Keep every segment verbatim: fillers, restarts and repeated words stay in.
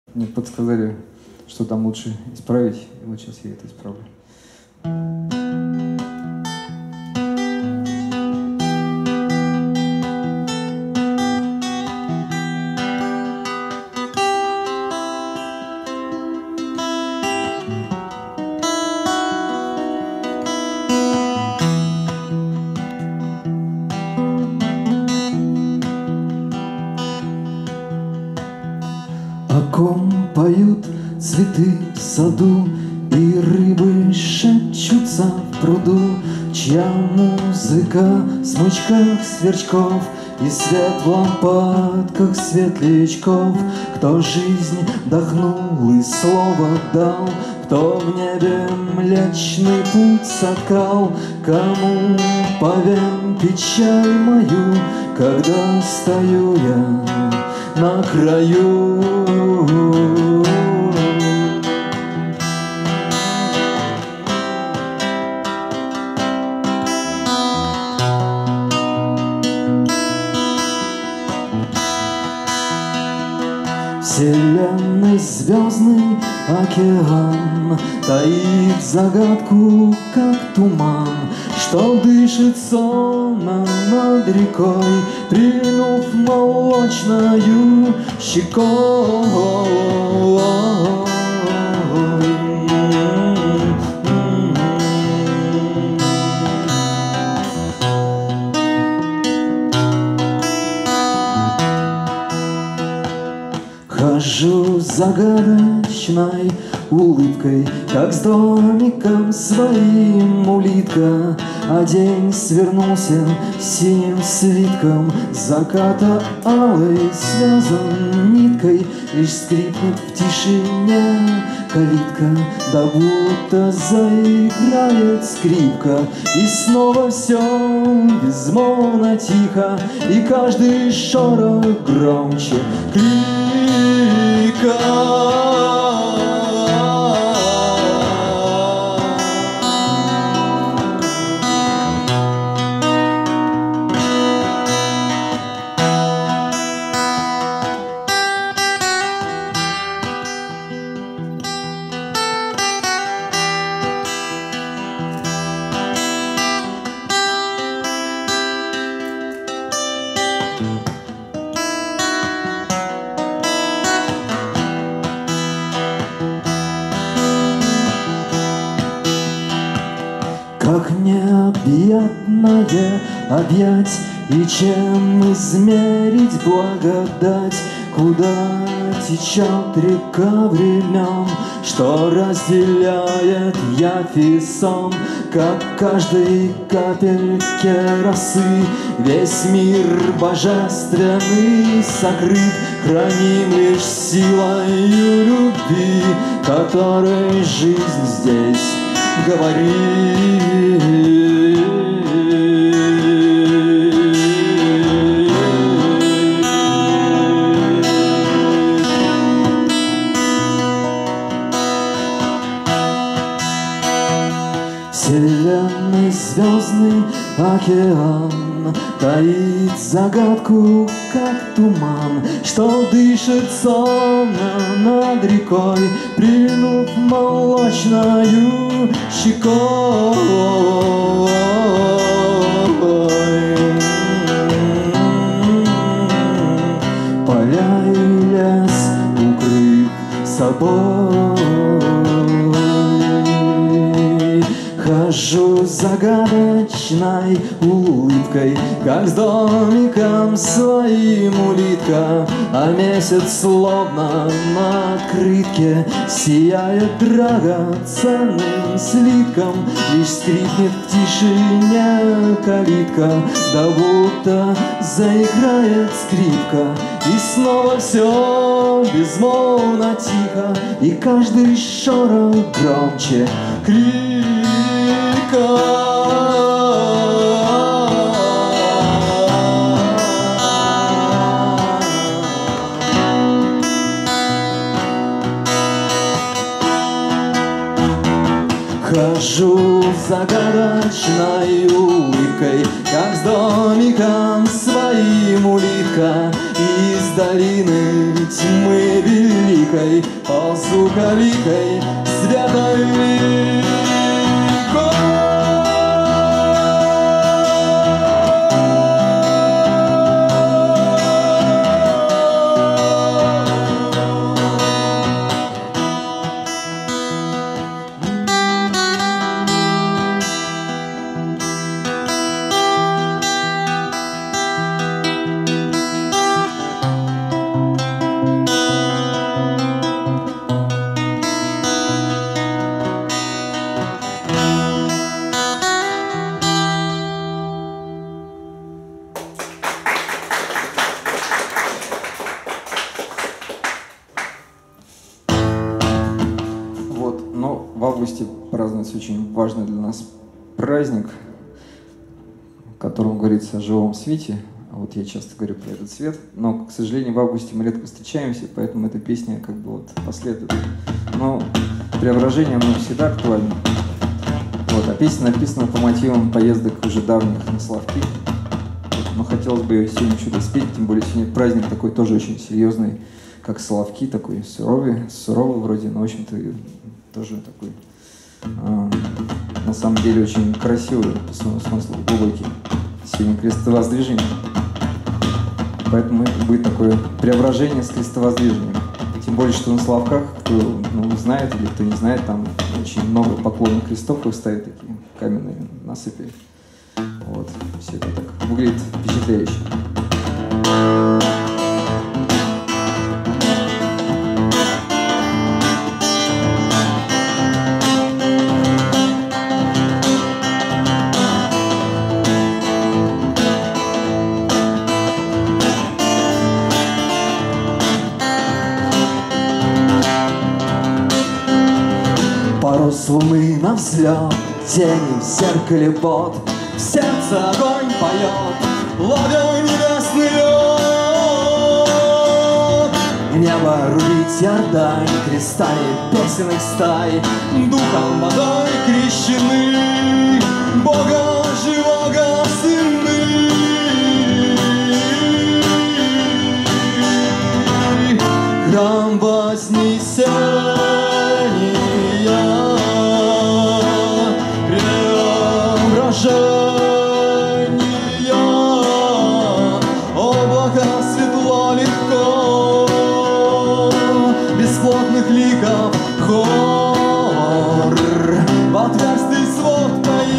Мне подсказали, что там лучше исправить, и вот сейчас я это исправлю. О ком поют цветы в саду, и рыбы шепчутся в пруду, чья музыка в смычках сверчков и свет в лампадках светлячков. Кто жизнь вдохнул и слово дал, кто в небе Млечный Путь соткал, кому повем печаль мою, когда стою я на краю. Вселенной звездный океан таит загадку, как туман, что дышит сонно над рекой, прильнув молочною щекой. Хожу загадочной улыбкой, как с домиком своим улитка, а день свернулся синим свитком, заката алой связан ниткой, лишь скрипнет в тишине калитка, да будто заиграет скрипка, и снова все безмолвно тихо, и каждый шорох громче крика. Как необъятное объять, и чем измерить благодать, куда течет река времен, что разделяет явь и сон, как каждой капельке росы весь мир божественный сокрыт, храним лишь силою любви, которой жизнь здесь говорит. Вселенной звездный океан таит загадку, как туман, что дышит сонно над рекой, прильнув молочною щекой. Поля и лес укрыт собой. Хожу загадочной улыбкой, как с домиком своим улитка, а месяц словно на открытке сияет драгоценным слитком, лишь скрипнет в тишине калитка, да будто заиграет скрипка, и снова все безмолвно тихо, и каждый шорох громче крика. Хожу загадочной улыбкой, как с домиком своим улитка, из долины тьмы великой ползу каликой светой великой. В августе празднуется очень важный для нас праздник, в котором говорится о живом свете. Вот я часто говорю про этот свет, но, к сожалению, в августе мы редко встречаемся, поэтому эта песня как бы вот последует. Но преображение, оно всегда актуально. Вот, а песня написана по мотивам поездок уже давних на Соловки. Вот, но хотелось бы ее сегодня что-то спеть, тем более сегодня праздник такой тоже очень серьезный, как Соловки, такой суровый, суровый вроде, но, в общем-то, тоже такой, э, на самом деле, очень красивый, по своему смыслу, глубокий. Сегодня крестовоздвижение. Поэтому будет такое преображение с крестовоздвижением. Тем более, что на Соловках, кто ну, знает или кто не знает, там очень много поклонных крестов, их ставят такие каменные насыпи. Вот. Все это так выглядит впечатляюще. Парус луны на взлет, тени в зеркале пот, в сердце огонь поет, ловя небесный лед. Небо рубить ярдань, крестами песенных стай, духом водой крещены, Бога живого сыны. Храм вознесения, облака светло легко, бесплотных ликов хор в отверстый свод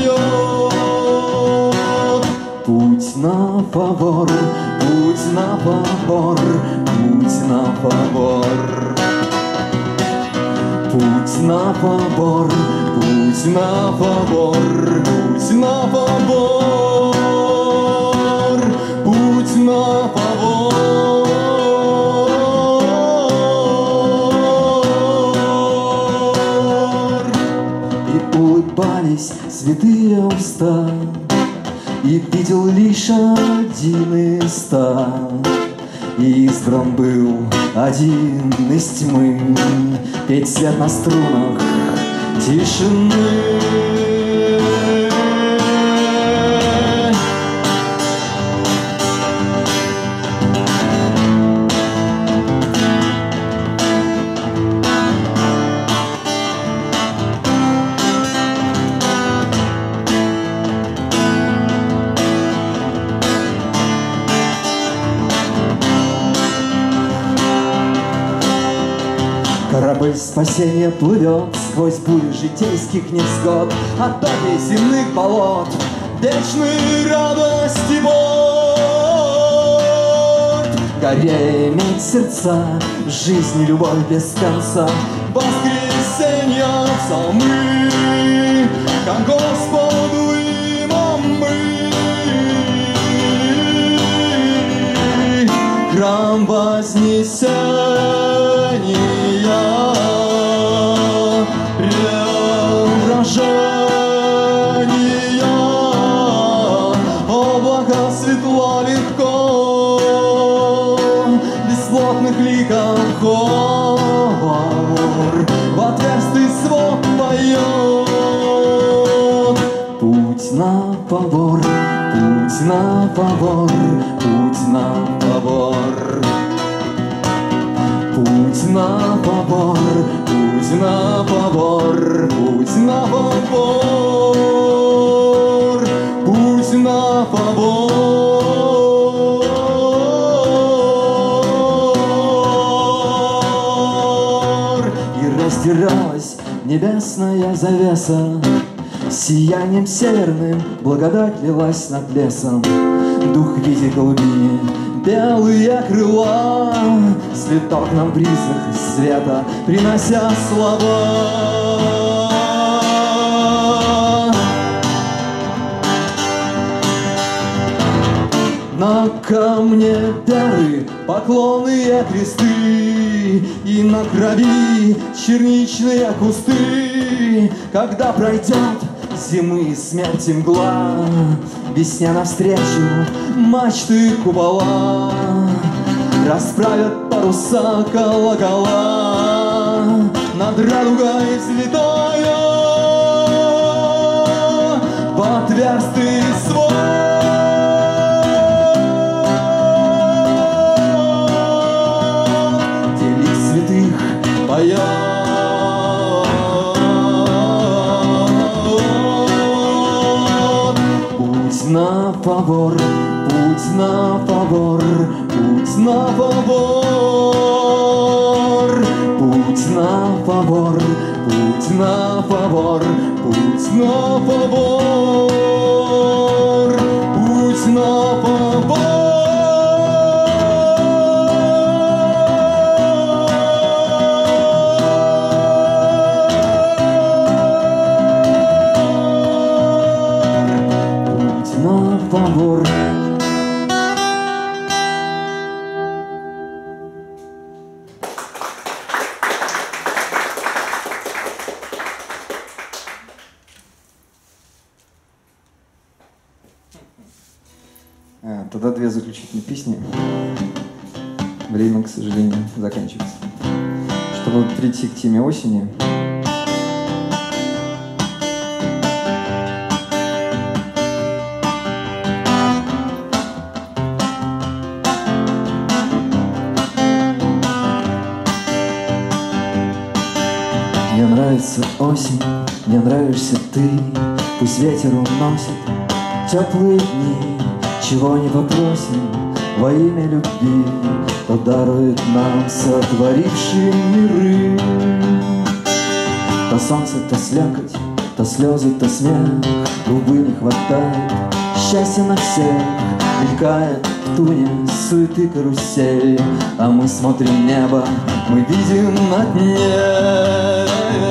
поет. Путь на побор, путь на побор, путь на побор. Путь на побор, путь на побор, путь на побор, путь на побор. И улыбались святые уста, и видел лишь один из ста. И избран был один из тьмы петь свет на струнах тишины. Корабль спасения плывет сквозь бури житейских невзгод, от топи земных болот вечной радости бот. Горе иметь сердца, в жизни любовь без конца, воскресенья псалмы, как Господу имам мы. Храм вознесения, преображения, облака светло легко, бесплотных ликов хор в отверстый свод поет. Путь на побор, путь на побор, путь на побор. на побор, путь на побор, путь на побор, путь на побор. И растиралась небесная завеса, сиянием северным благодать лилась над лесом. Дух в виде голубини, белые крыла, слетал к нам в ризах из света, принося слова. На камне веры поклонные кресты, и на крови черничные кусты. Когда пройдет зимы смерти мгла, весне навстречу мачты купола, расправят паруса колокола над радугой взлетая в отверстый свой. Путь на побор, путь на побор, путь на побор, путь на побор, путь на побор, путь на побор, путь на побор. Побор. А, тогда две заключительные песни. Время, к сожалению, заканчивается. Чтобы прийти к теме осени, мне нравится осень, мне нравишься ты. Пусть ветер уносит теплые дни, чего не попросим во имя любви, то дарует нам сотворивший миры. То солнце, то слякоть, то слезы, то смех, губы не хватает, счастья на всех. Мелькает в туне суеты карусель, а мы смотрим небо, мы видим на дне.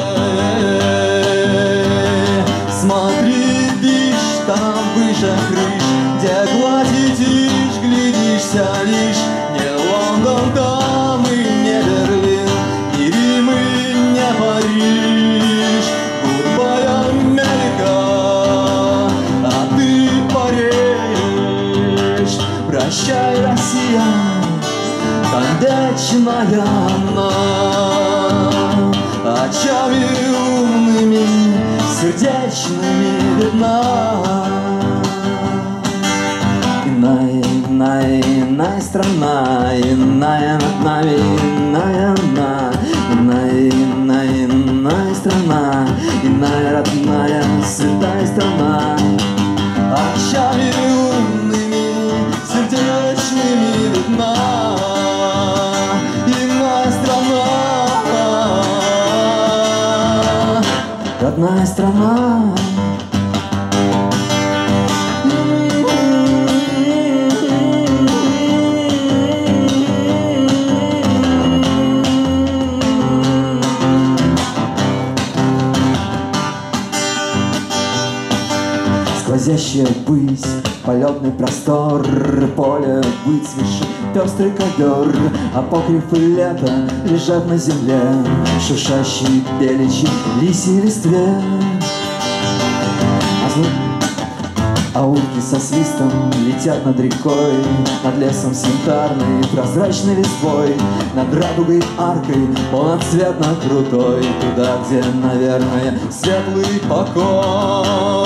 Смотри, видишь, там выше крыш, где гладь и тишь, глядишься лишь. Не Лондон там и не Берлин, ни Рим и не Париж. Goodbye, Америка, а ты паришь. Прощай, Россия, там вечная она, очами умными, сердечными видна. Иная, иная, иная страна, иная над нами, иная она. Иная, иная, иная страна, иная родная, святая страна. Очами умными, сердечными видна. Иная страна, родная страна. Сквозящая высь, полетный простор, поле выцветший, пестрый ковер, апокрифы лета лежат на земле, шуршащие беличьи лисьи листве. А, зл... а утки со свистом летят над рекой, над лесом с янтарной прозрачной листвой, над радугой аркой, полноцветно крутой, туда, где, наверное, светлый покой.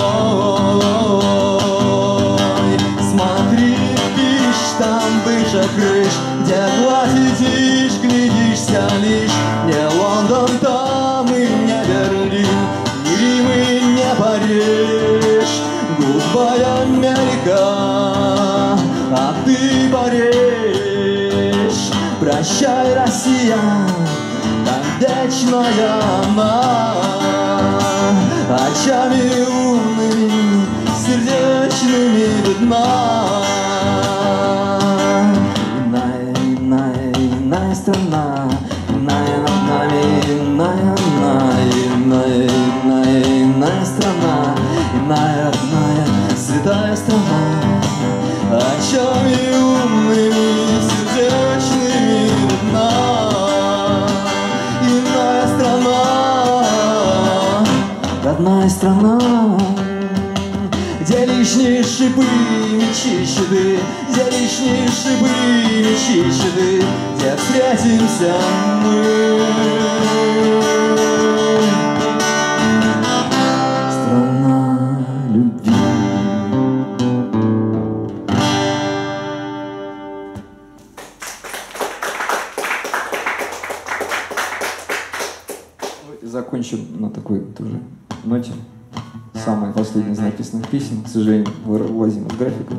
Смотри, видишь, там выше крыш, где гладь и тишь, глядишь хотя лишь не Лондон, там и не Берлин, ни Рим и не Париж. Гудбай, Америка, а ты Париж. Прощай, Россия, там вечная она, очами умными, сердечными видна. Иная, иная, иная страна, иная над нами, иная она, иная, иная, иная страна, иная родная, святая страна, очами умными, сердечными видна. Иная страна, родная страна, где лишние шипы, мечи, щиты, где лишние шипы, мечи, щиты, где встретимся мы. Страна любви. Закончим на такой тоже ноте. Самая последняя из написанных песен, к сожалению, вылазим из графика.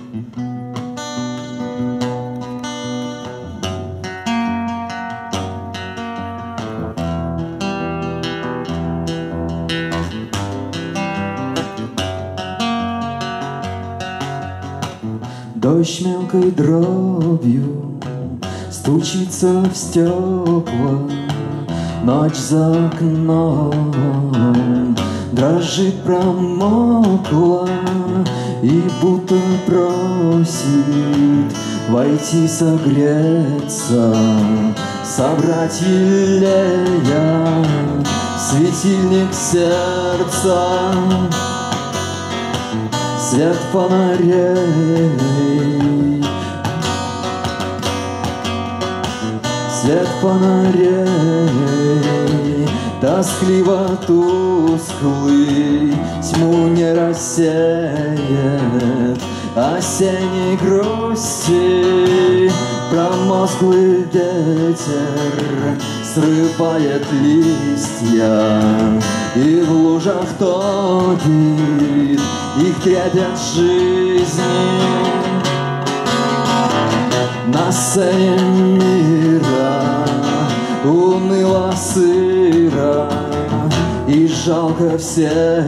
Дождь мелкой дробью стучится в стекла, ночь за окном дрожит, промокла и будто просит войти согреться, собрать елея светильник сердца. Свет фонарей, свет фонарей, тоскливо тусклый, тьму не рассеет осенней грусти. Промозглый ветер срывает листья, и в лужах топит их трепет жизни. На сцене мира уныло сыро, и жалко всех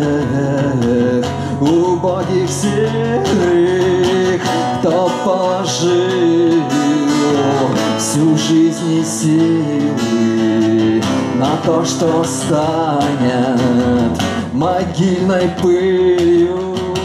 убогих серых, кто положил всю жизнь и силы на то, что станет могильной пылью.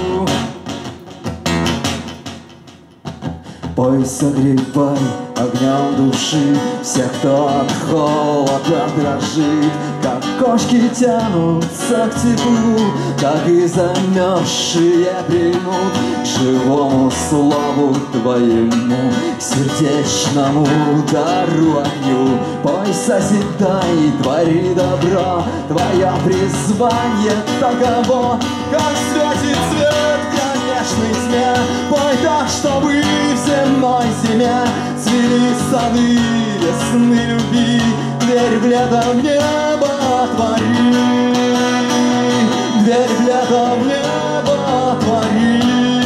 Пой, согревай огнем души всех, кто от холода дрожит, как кошки тянутся к теплу, так и замерзшие прильнут к живому слову твоему, к сердечному удару огню. Пой, созидай, твори добро, твое призвание таково, как светит свет в кромешной тьме. Пой так, чтобы в земной зиме цвели сады весны любви. Дверь в лето в небо отвори, дверь в лето в небо отвори.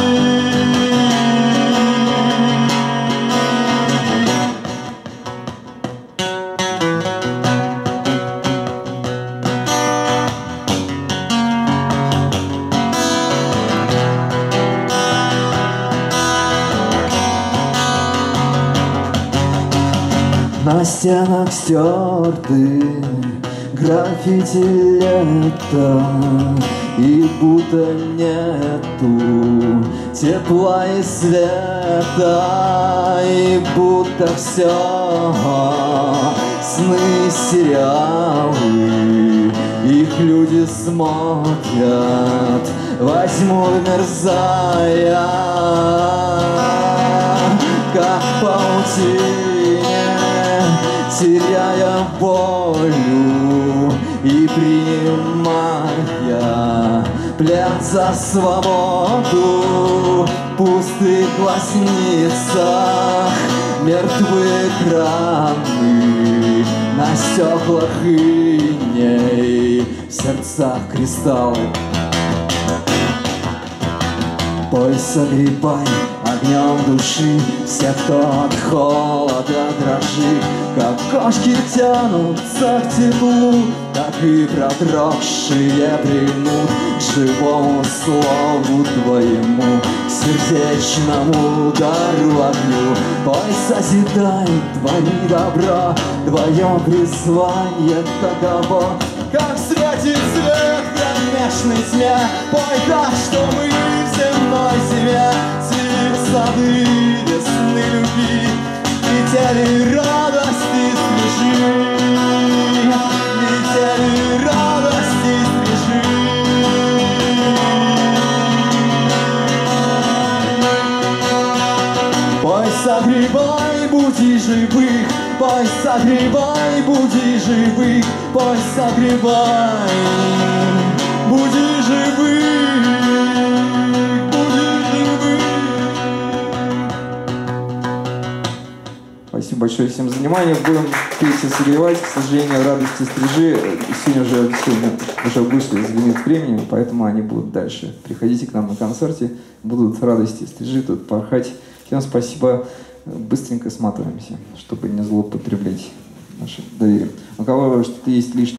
На стенах стерты граффити лета, и будто нету тепла и света, и будто все сны, сериалы, их люди смотрят, возьму мерзая, как паутине, теряя волю и принимая плен за свободу. В пустых глазницах мертвые экраны, на стеклах иней, в сердцах кристаллы. Пой, согревай огнем души всех, кто от холода дрожит. Как кошки тянутся к теплу, так и продрогшие примут к живому слову твоему, к сердечному удару огню. Пой, созидай, твори добро, твое призвание таково. Как светит свет в кромешной тьме, пой так, что мы в земной зиме цвели сады весны любви, летели радости стрижи, летели радости стрижи. Пой, согревай, буди живых, пой, согревай, буди живых, пой, согревай, буди живых, буди живых. Спасибо большое всем за внимание. Будем петь согревать. К сожалению, радости стрижи сегодня уже, сегодня уже вышли из лимит времени, поэтому они будут дальше. Приходите к нам на концерте, будут радости стрижи тут порхать. Всем спасибо. Быстренько сматываемся, чтобы не злоупотреблять нашим доверием. У кого что-то есть лишнее?